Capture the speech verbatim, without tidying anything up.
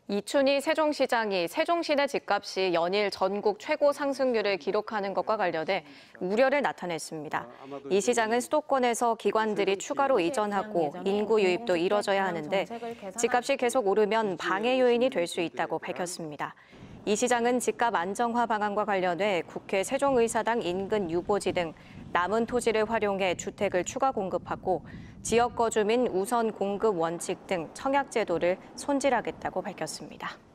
이춘희 세종시장이 세종시내 집값이 연일 전국 최고 상승률을 기록하는 것과 관련해 우려를 나타냈습니다. 이 시장은 수도권에서 기관들이 추가로 이전하고 인구 유입도 이뤄져야 하는데 집값이 계속 오르면 방해 요인이 될 수 있다고 밝혔습니다. 이 시장은 집값 안정화 방안과 관련해 국회 세종의사당 인근 유보지 등 남은 토지를 활용해 주택을 추가 공급하고 지역 거주민 우선 공급 원칙 등 청약 제도를 손질하겠다고 밝혔습니다.